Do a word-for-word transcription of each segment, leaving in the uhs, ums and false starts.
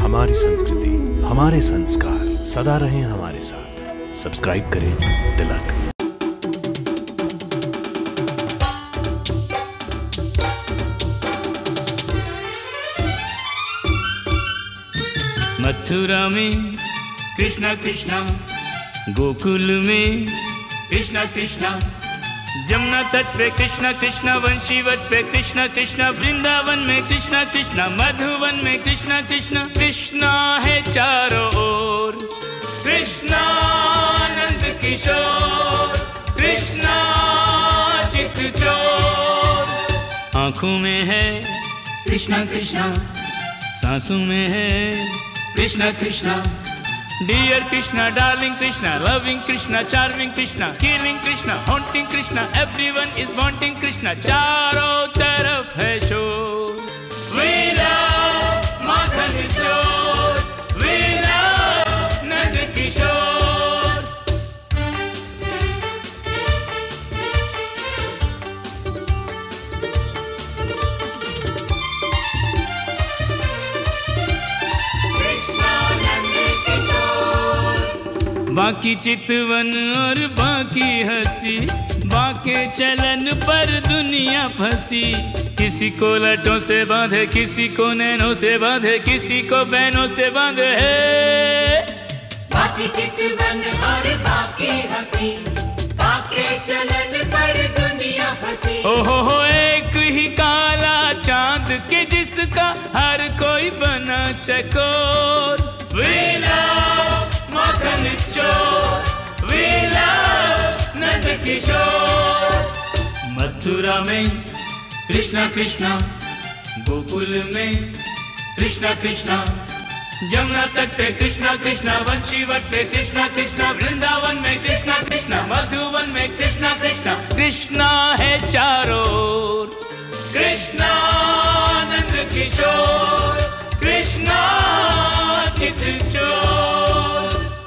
हमारी संस्कृति, हमारे संस्कार सदा रहें हमारे साथ। सब्सक्राइब करें तिलक। मथुरा में कृष्णा कृष्णा, गोकुल में कृष्णा कृष्णा, जमुना तट पे कृष्णा कृष्णा, वंशी वट पे कृष्णा कृष्णा, वृंदावन में कृष्णा कृष्णा, मधुवन में कृष्णा कृष्णा। कृष्णा है चारों ओर, कृष्णा नंद किशोर, कृष्णा चित चोर। आंखों में है कृष्णा कृष्णा, सांसों में है Krishna Krishna. Dear Krishna, darling Krishna, loving Krishna, charming Krishna, killing Krishna, haunting Krishna, everyone is wanting Krishna. चारों तरफ है शोर, we love माखन चोर, we love नंद किशोर। बाकी चितवन और बाकी हंसी, बाके चलन पर दुनिया फंसी। किसी को लटों से बांधे, किसी को नैनों से बांधे, किसी को बहनों से बांधे है। बाकी चितवन और बाकी हंसी, बाके चलन पर दुनिया फंसी। ओ हो हो एक ही काला चांद के जिसका हर कोई बना चकोर। We love माखन चोर, we love नंद किशोर। मथुरा में कृष्णा कृष्णा, गोकुल में कृष्णा कृष्णा, जमुना तट पे कृष्णा कृष्णा, वंशी वट पे कृष्णा कृष्णा, वृंदावन में कृष्णा कृष्णा, मधुवन में कृष्णा कृष्णा। कृष्णा है चारों ओर, कृष्णा नंद किशोर, कृष्णा चित चोर।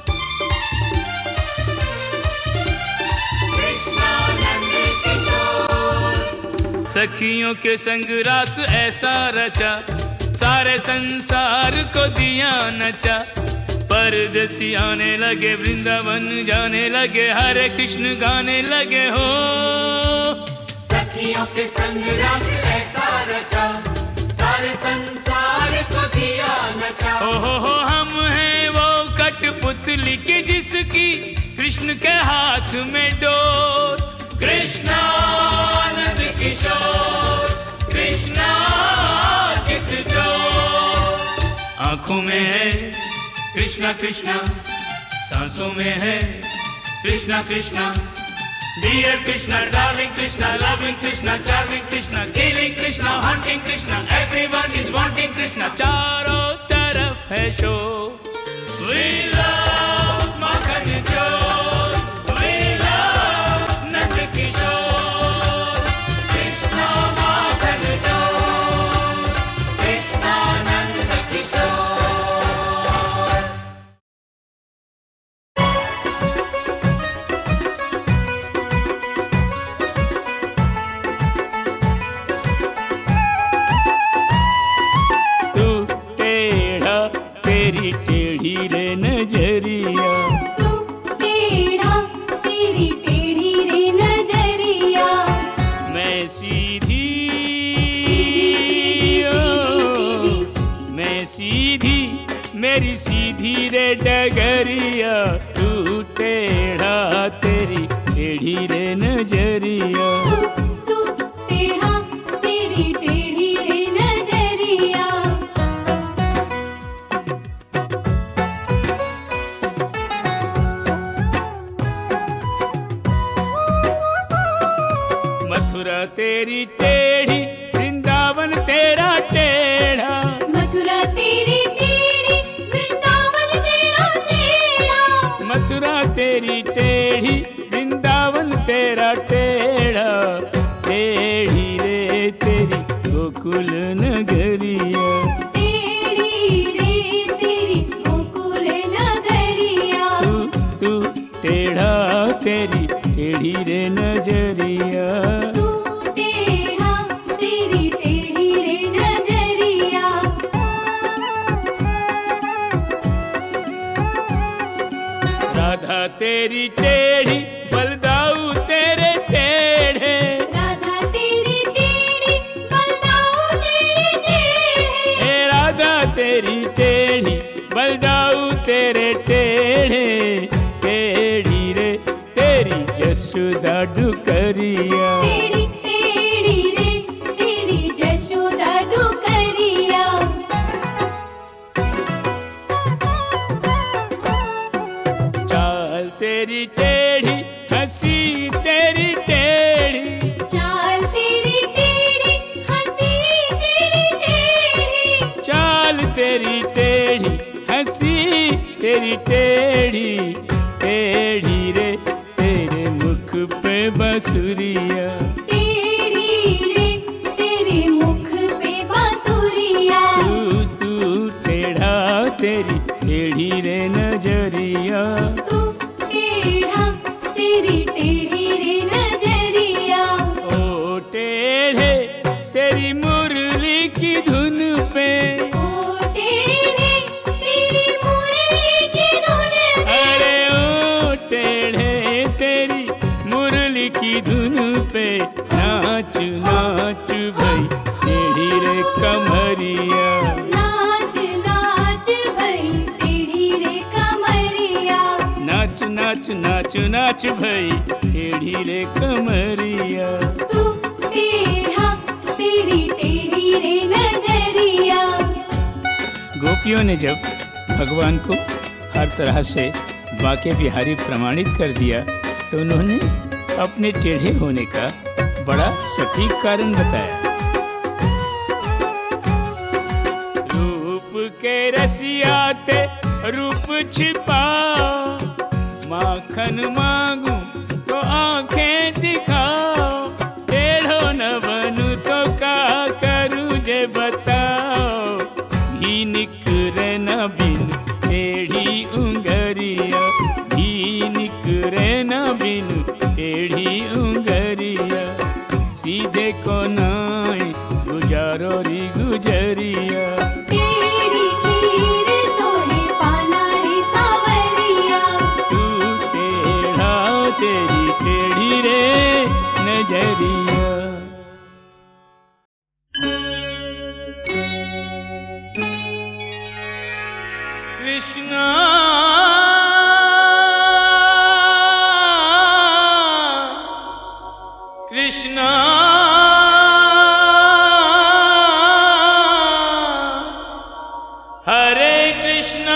सखियों के संग रास ऐसा रचा, सारे संसार को दिया नचा। परदेसी आने लगे, वृंदावन जाने लगे, हरे कृष्ण गाने लगे हो। सखियों के संग रास ऐसा रचा, सारे संसार को दिया नचा। ओ हो हो हम हैं वो कठपुतली की जिसकी कृष्ण के हाथ में डोर। कृष्णा नंद किशोर, कृष्णा चित चोर। आंखों में है कृष्णा कृष्णा, सांसों में है Krishna Krishna. Dear Krishna, darling Krishna, loving Krishna, charming Krishna, killing Krishna, haunting Krishna, everyone is wanting Krishna. चारों तरफ है शोर, we love माखन चोर, we love नंद किशोर। कृष्णा माखन चोर, कृष्णा नंद किशोर। टेढ़ी रे नजरिया, तू टेढ़ा तेरी टेढ़ी रे नजरिया। मैं सीधी सीधी सीधी सीधी, मैं सीधी मेरी सीधी रे डगरिया। तू टेढ़ा तेरी टेढ़ी रे नजरिया। तू तू टेढ़ा तेरी टेढ़ी रे नजरिया। मथुरा तेरी टेढ़ी, वृंदावन तेरा टेढ़ा। मथुरा तेरी टेढ़ी, वृंदावन तेरा टेढ़ा। मथुरा तेरी टेढ़ी, वृंदावन तेरा टेढ़ा। टेढ़ी रे तेरी गोकुल नगरिया। टेढ़ी रे तेरी गोकुल नगरिया। तू तू टेढ़ा तेरी टेढ़ी रे नजरिया। तू टेढ़ा राधा तेरी टेढ़ी बलदाऊ तेरे टेढ़े, राधा तेरी टेढ़ी बलदाऊ तेरे टेढ़े, हे राधा तेरी टेढ़ी बलदाऊ तेरे टेढ़े, टेढ़ी रे तेरी जसोदा डुकरिया, टेढ़ी टेढ़ी रे तेरी जशोदा डुकरिया। चाल तेरी टेढ़ी हंसी तेरी टेढ़ी, चाल तेरी टेढ़ी हंसी तेरी टेढ़ी, चाल तेरी टेढ़ी हंसी तेरी टेढ़ी, टेढ़ी रे तेरे मुख पे बांसुरिया, टेढ़ी रे तेरे मुख पे बांसुरिया। तू तू टेढ़ा तेरी टेढ़ी रे नजरिया, तू टेढ़ा तेरी टेढ़ी रे नजरिया। ओ टेढ़े तेरी मुरली की धुन पे, ओ टेढ़े तेरी मुरली की धुन पे, अरे ओ टेढ़े तेरी मुरली की धुन पे, नाच नाच भाई टेढ़ी रे कमरिया, नाच नाच भई टेढ़ी रे कमरिया। नाच नाच नाच नाच भाई टेढ़ी रे कमरिया। तू टेढ़ा तेरी टेढ़ी रे नजरिया। गोपियों ने जब भगवान को हर तरह से बाके बिहारी प्रमाणित कर दिया तो उन्होंने अपने टेढ़े होने का बड़ा सटीक कारण बताया। रूप के रसिया ते रूप छिपाओ, माखन मांगू तो आंखें दिखाओ, टेढ़ो न बनू तो का करूं जे बताओ, घी निकरे न बिन टेढ़ी उंगरिया, घी निकरे न बिन टेढ़ी उंगरिया, सीधे को नाई गुजारो री गुजरिया, तेरी खीर तोहे पाना रे सावरिया। तू टेढ़ा तेरी टेढ़ी रे नजरिया। कृष्णा कृष्णा हरे कृष्णा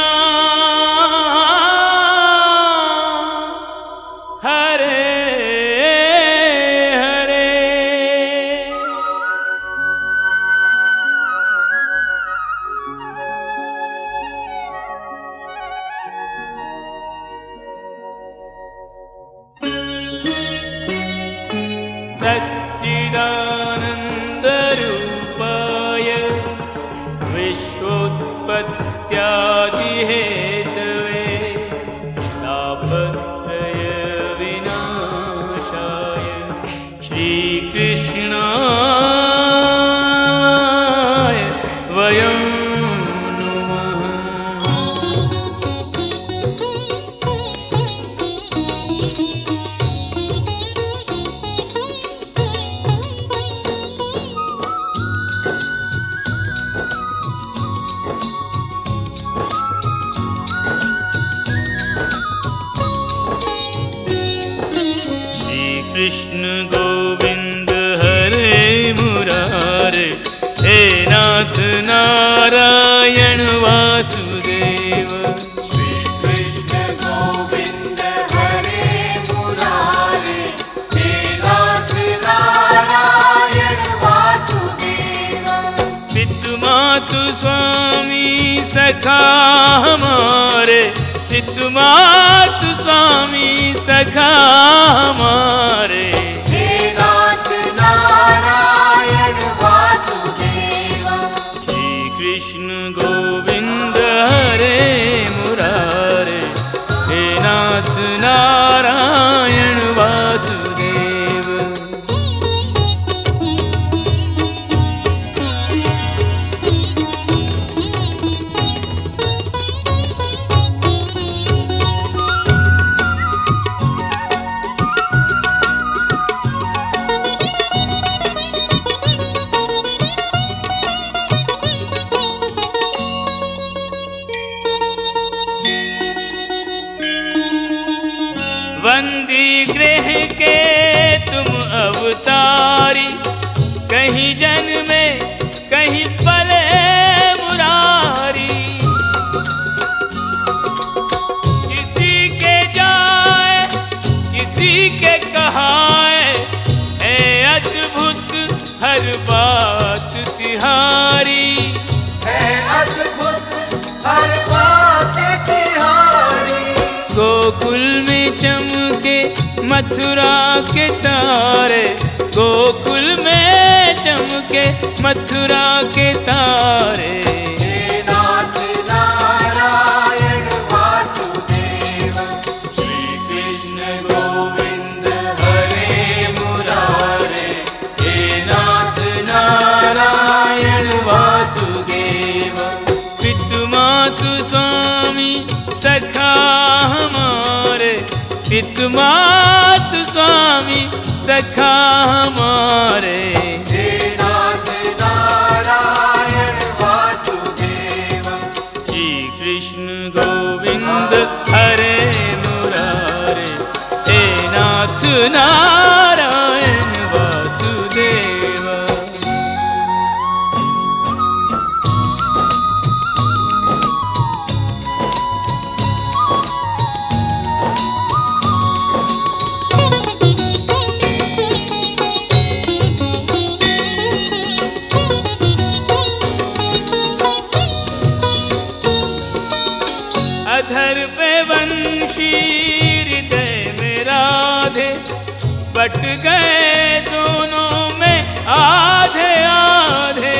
हरे हरे। सच्चिदानन्दरूपाय विश्वोत्पत्त्यादिहेतवे तापत्रय विनाशाय श्रीकृष्णाय वयं नमः। कृष्ण गोविंद हरे मुरारे, हे नाथ नारायण वासुदेव। कृष्ण गोविंद हरे मुरारे, हे नाथ नारायण वासुदेव। पितु मातु स्वामी सखा हमारे, पितु मातु स्वामी सखा हमारे, हे नाथ नारायण वासुदेव। श्री कृष्ण गोविंद हरे मुरारे, हे नाथ नारायण वासुदेव। बंदी गृह के तुम अवतारी, कहीं जन्मे कहीं पले मुरारी। किसी के जाए किसी के कहाए, है अद्भुत हर बात तिहारी, है अद्भुत हर बात तिहारी। गोकुल में चमके मथुरा के तारे, गोकुल में चमके मथुरा के तारे। हे नाथ नारायण वासुदेव, श्री कृष्ण गोविंद हरे मुरारे। हे नाथ नारायण वासुदेव, पितु मातु स्वामी सखा हमारे, पितु मातु स्वामी सखा हमारे। हे नाथ नारायण वासुदेव, श्री कृष्ण गोविंद हरे मुरारे। हे नाथ नारायण वासुदेव। अधर पे वंशी हृदय में राधे, बट गए दोनों में आधे आधे।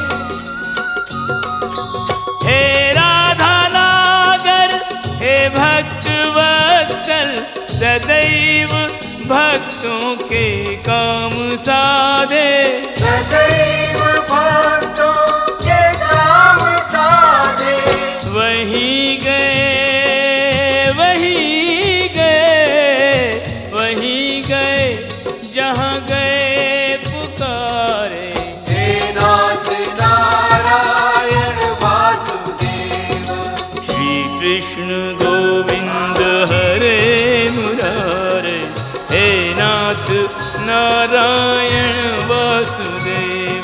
हे राधा नागर हे भक्त वत्सल, सदैव भक्तों के काम साधे। सदैव भक्तों के काम साधे। वहीं गए वहीं गए वहीं गए जहाँ गए पुकारे। हे नाथ नारायण वासुदेव, श्री कृष्ण गोविंद हरे मुरारे। हे नाथ नारायण वासुदेव।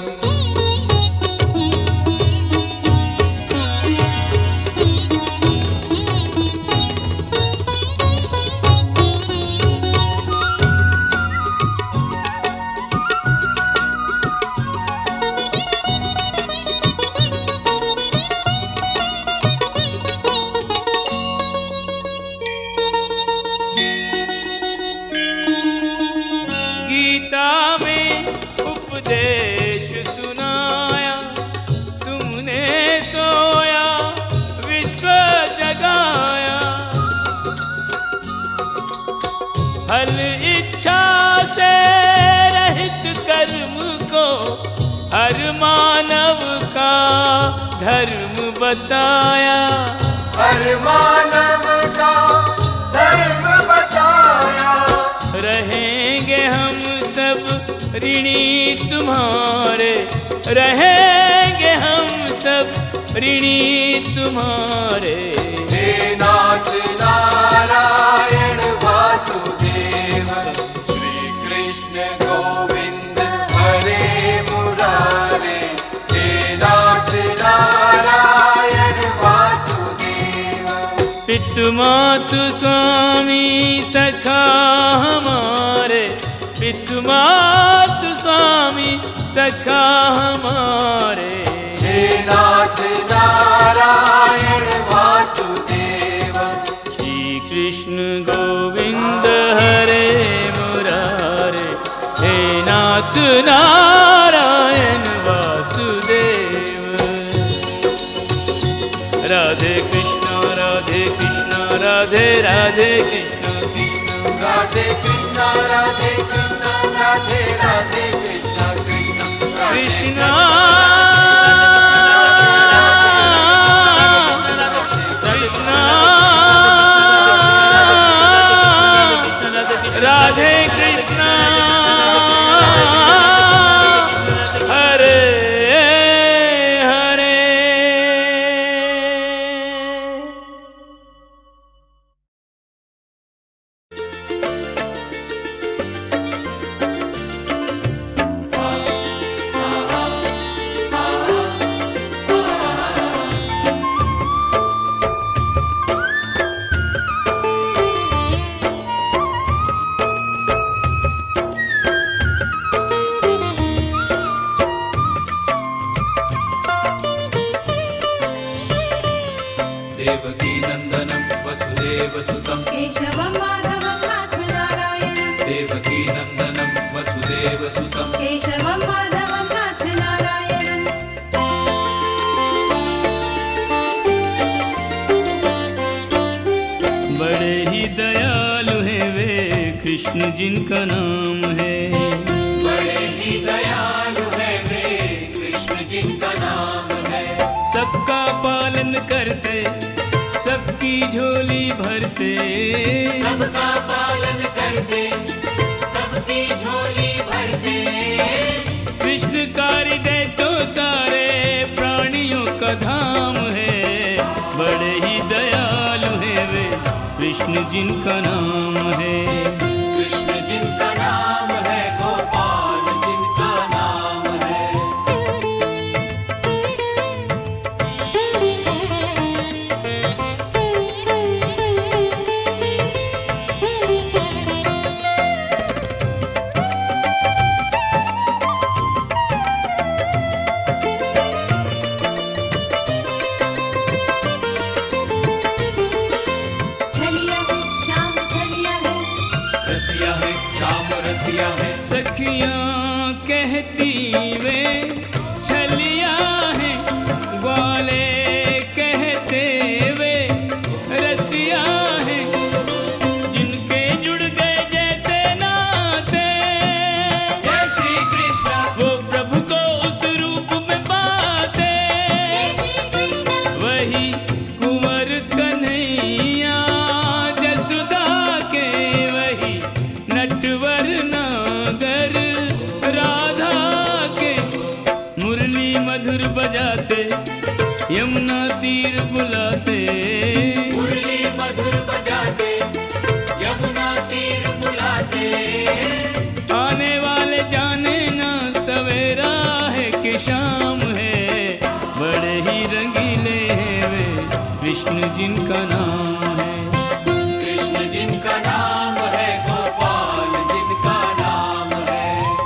गीता में उपदेश सुनाया, तुमने सोया विश्व जगाया। फल इच्छा से रहित कर्म को हर मानव का धर्म बताया। हर मानव का धर्म बताया। रहेंगे हम सब ऋणी तुम्हारे, रहेंगे हम सब ऋणी तुम्हारे। हे नाथ नारायण वासुदेव, श्री कृष्ण गोविंद हरे मुरारे। हे नाथ नारायण वासुदेव, पितु मातु स्वामी सखा हमारे, पितु मातु स्वामी सखा हमारे। हे नाथ नारायण वासुदेव, श्री कृष्ण गोविंद हरे मुरारे। हे नाथ नारायण वासुदेव। राधे कृष्ण राधे कृष्ण राधे राधे कृष्ण कृष्ण राधे कृष्ण राधे कृष्ण राधे राधे कृष्ण कृष्ण कृष्ण। देवकी नंदनं वसुदेवसुतं केशवं माधवं नाथ नारायणं देवकी नंदनं वसुदेवसुतं केशवं माधवं नाथ नारायणं बड़े ही दयालु हैं वे कृष्ण जिनका नाम है। बड़े ही दयालु है वे कृष्ण जिनका नाम है। सबका पालन करते सबकी झोली भरते सबका पालन करते सबकी झोली भरते कृष्णकारी दे तो सारे प्राणियों का धाम है। बड़े ही दयालु हैं वे कृष्ण जिनका नाम है। कृष्ण जिनका नाम है गोपाल जिनका नाम है। छलिया है श्याम छलिया है रसिया है श्याम रसिया है। सखियां कहती वे छलिया है ग्वाले कहते वे रसिया है जिनके जुड़ गए जैसे नाते जय श्री कृष्ण वो प्रभु को उस रूप में पाते श्री कृष्ण वही कुंवर कन्हैया जसुदा के वही नटवर नागर राधा के मुरली मधुर बजाते यमुना तीर बुलाते मुरली मधुर बजाते यमुना तीर बुलाते आने वाले जाने ना सवेरा है कि शाम है। बड़े ही रंगीले हैं वे विष्णु जिनका नाम है। कृष्ण जिनका नाम है गोपाल जिनका नाम है।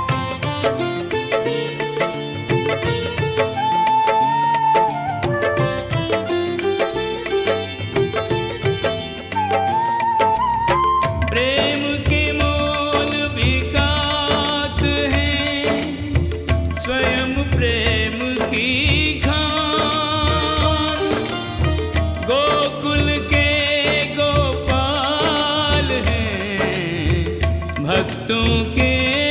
प्रेम के मोल बिकात हैं स्वयं प्रेम की खान गोकुल के गोपाल हैं भक्तों के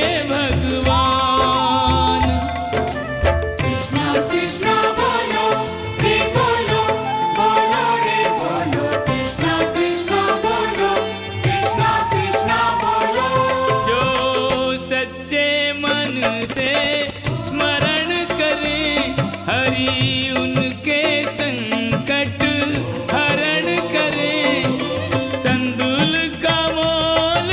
भगवान। कृष्णा कृष्णा बोलो रे बोलो बोलो रे बोलो कृष्णा कृष्णा बोलो कृष्णा कृष्णा बोलो। जो सच्चे मन से स्मरण करें हरि उनके संकट हरण करें तंदुल का मोल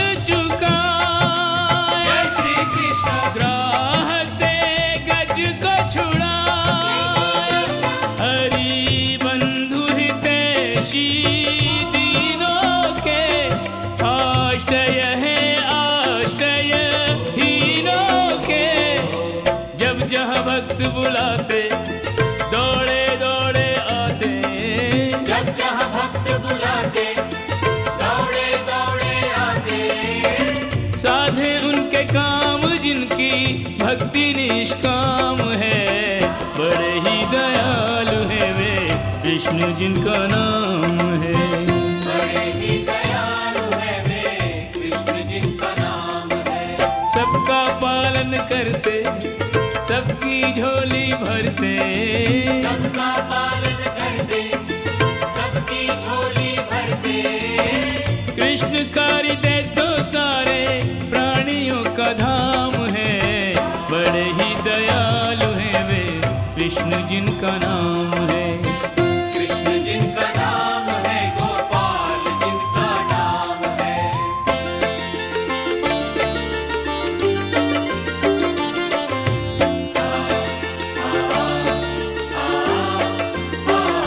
चुकाए जय श्री कृष्ण ग्राह से गज को छुड़ाए हरि बंधु हितैषी दीनों के आश्रय है आश्रय हीनों के जब जहाँ भक्त बुलाते दौड़े दौड़े आते जब जहाँ भक्त बुलाते दौड़े दौड़े आते साधे उनके काम जिनकी भक्ति निष्काम है। बड़े ही दयालु है वे विष्णु जिनका नाम है। बड़े ही दयालु है वे कृष्ण जिनका नाम है। सबका पालन करते सबकी झोली भरते सबका पालन करते सबकी झोली भरते कृष्ण कारी दे तो सारे प्राणियों का धाम है। बड़े ही दयालु हैं वे विष्णु जिनका नाम है। कृष्ण जिनका नाम है गोपाल जिनका नाम है।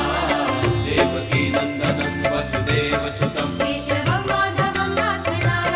देवकी नंदनं वसुदेवसुतं केशवं माधवं नाथ नारायणं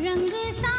रंग सा